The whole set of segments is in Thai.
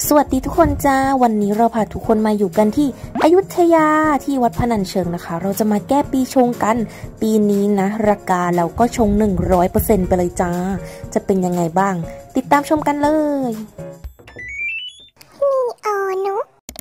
สวัสดีทุกคนจ้าวันนี้เราพาทุกคนมาอยู่กันที่อยุธยาที่วัดพนัญเชิงนะคะเราจะมาแก้ปีชงกันปีนี้นะราคาเราก็ชง 100% ไปเลยจ้าจะเป็นยังไงบ้างติดตามชมกันเลยนี่อ๋อนุ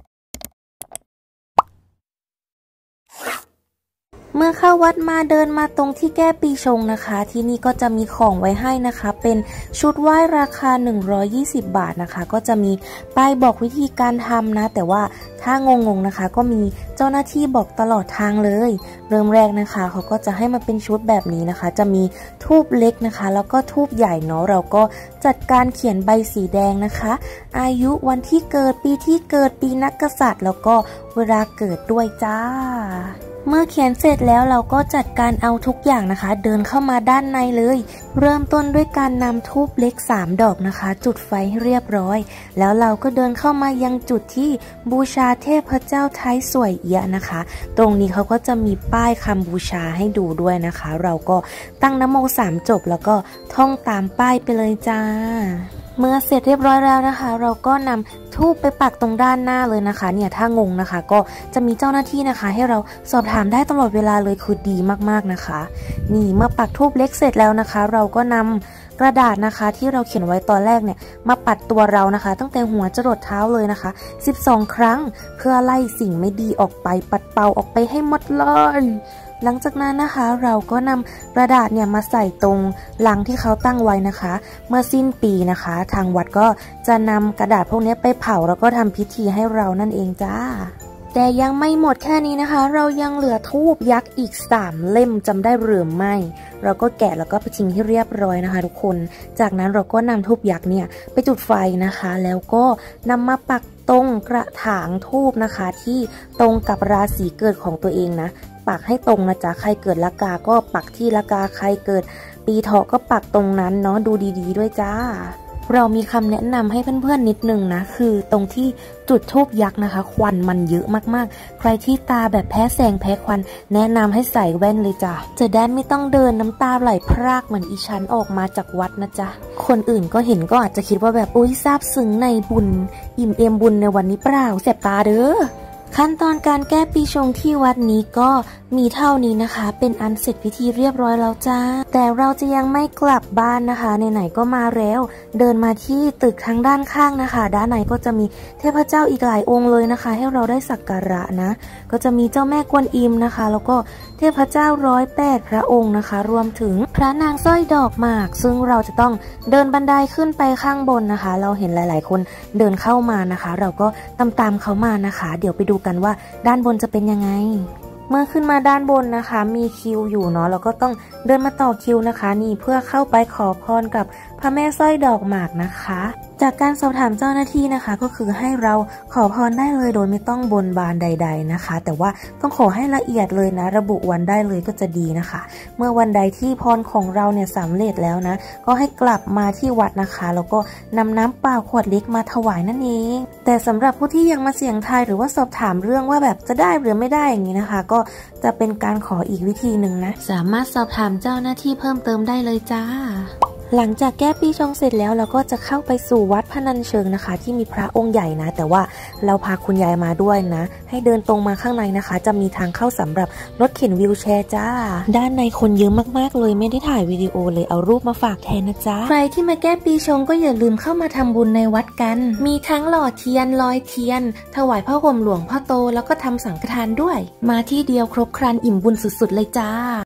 เมื่อเข้าวัดมาเดินมาตรงที่แก้ปีชงนะคะที่นี่ก็จะมีของไว้ให้นะคะเป็นชุดไหว้ราคา120 บาทนะคะก็จะมีป้ายบอกวิธีการทำนะแต่ว่าถ้างงนะคะก็มีเจ้าหน้าที่บอกตลอดทางเลยเริ่มแรกนะคะเขาก็จะให้มาเป็นชุดแบบนี้นะคะจะมีธูปเล็กนะคะแล้วก็ธูปใหญ่เนาะเราก็จัดการเขียนใบสีแดงนะคะอายุวันที่เกิดปีที่เกิดปีนักกษัตริย์แล้วก็เวลาเกิดด้วยจ้าเมื่อเขียนเสร็จแล้วเราก็จัดการเอาทุกอย่างนะคะเดินเข้ามาด้านในเลยเริ่มต้นด้วยการนำธูปเล็ก3ดอกนะคะจุดไฟให้เรียบร้อยแล้วเราก็เดินเข้ามายังจุดที่บูชาเทพเจ้าไทยสวยเอี่ยนะคะตรงนี้เขาก็จะมีป้ายคำบูชาให้ดูด้วยนะคะเราก็ตั้งนะโม3จบแล้วก็ท่องตามป้ายไปเลยจ้าเมื่อเสร็จเรียบร้อยแล้วนะคะเราก็นำธูปไปปักตรงด้านหน้าเลยนะคะเนี่ยถ้างงนะคะก็จะมีเจ้าหน้าที่นะคะให้เราสอบถามได้ตลอดเวลาเลยคือดีมากๆนะคะนี่เมื่อปักธูปเล็กเสร็จแล้วนะคะเราก็นำกระดาษนะคะที่เราเขียนไว้ตอนแรกเนี่ยมาปัดตัวเรานะคะตั้งแต่หัวจรดเท้าเลยนะคะ12 ครั้งเพื่อไล่สิ่งไม่ดีออกไปปัดเป่าออกไปให้หมดเลยหลังจากนั้นนะคะเราก็นำกระดาษเนี่ยมาใส่ตรงลังที่เขาตั้งไว้นะคะเมื่อสิ้นปีนะคะทางวัดก็จะนำกระดาษพวกนี้ไปเผาแล้วก็ทำพิธีให้เรานั่นเองจ้าแต่ยังไม่หมดแค่นี้นะคะเรายังเหลือธูปยักษ์อีก3 เล่มจำได้หรือไม่เราก็แกะแล้วก็ไปทิ้งให้เรียบร้อยนะคะทุกคนจากนั้นเราก็นำธูปยักษ์เนี่ยไปจุดไฟนะคะแล้วก็นำมาปักตรงกระถางธูปนะคะที่ตรงกับราศีเกิดของตัวเองนะปักให้ตรงนะจ๊ะใครเกิดละกาก็ปักที่ละกาใครเกิดปีเถาะก็ปักตรงนั้นเนาะดูดีๆด้วยจ้าเรามีคำแนะนำให้เพื่อนๆนิดนึงนะคือตรงที่จุดธูปยักษ์นะคะควันมันเยอะมากๆใครที่ตาแบบแพ้แสงแพ้ควันแนะนำให้ใส่แว่นเลยจ้ะจะได้ไม่ต้องเดินน้ำตาไหลพรากเหมือนอีฉันออกมาจากวัดนะจ๊ะคนอื่นก็เห็นก็อาจจะคิดว่าแบบอุ้ยซาบซึ้งในบุญอิ่มเอมบุญในวันนี้เปล่าแสบตาเด้อขั้นตอนการแก้ปีชงที่วัดนี้ก็มีเท่านี้นะคะเป็นอันเสร็จพิธีเรียบร้อยแล้วจ้าแต่เราจะยังไม่กลับบ้านนะคะไหนๆก็มาแล้วเดินมาที่ตึกทางด้านข้างนะคะด้านในก็จะมีเทพเจ้าอีกหลายองค์เลยนะคะให้เราได้สักการะนะก็จะมีเจ้าแม่กวนอิมนะคะแล้วก็เทพเจ้า108 พระองค์นะคะรวมถึงพระนางสร้อยดอกหมากซึ่งเราจะต้องเดินบันไดขึ้นไปข้างบนนะคะเราเห็นหลายๆคนเดินเข้ามานะคะเราก็ตามเขามานะคะเดี๋ยวไปดูกันว่าด้านบนจะเป็นยังไงเมื่อขึ้นมาด้านบนนะคะมีคิวอยู่เนาะเราก็ต้องเดินมาต่อคิวนะคะนี่เพื่อเข้าไปขอพรกับพระแม่สร้อยดอกหมากนะคะจากการสอบถามเจ้าหน้าที่นะคะก็คือให้เราขอพรได้เลยโดยไม่ต้องบนบานใดๆนะคะแต่ว่าต้องขอให้ละเอียดเลยนะระบุวันได้เลยก็จะดีนะคะเมื่อวันใดที่พรของเราเนี่ยสำเร็จแล้วนะก็ให้กลับมาที่วัดนะคะแล้วก็นำน้ำเปล่าขวดเล็กมาถวายนั่นเองแต่สำหรับผู้ที่ยังมาเสี่ยงทายหรือว่าสอบถามเรื่องว่าแบบจะได้หรือไม่ได้อย่างนี้นะคะก็จะเป็นการขออีกวิธีหนึ่งนะสามารถสอบถามเจ้าหน้าที่เพิ่มเติมได้เลยจ้าหลังจากแก้ปีชงเสร็จแล้วเราก็จะเข้าไปสู่วัดพนัญเชิงนะคะที่มีพระองค์ใหญ่นะแต่ว่าเราพาคุณยายมาด้วยนะให้เดินตรงมาข้างในนะคะจะมีทางเข้าสำหรับรถเข็นวีลแชร์จ้าด้านในคนเยอะมากๆเลยไม่ได้ถ่ายวิดีโอเลยเอารูปมาฝากแทนนะจ๊ะใครที่มาแก้ปีชงก็อย่าลืมเข้ามาทำบุญในวัดกันมีทั้งหล่อเทียนลอยเทียนถวายผ้าห่มหลวงพ่อโตแล้วก็ทำสังฆทานด้วยมาที่เดียวครบครันอิ่มบุญสุดๆเลยจ้า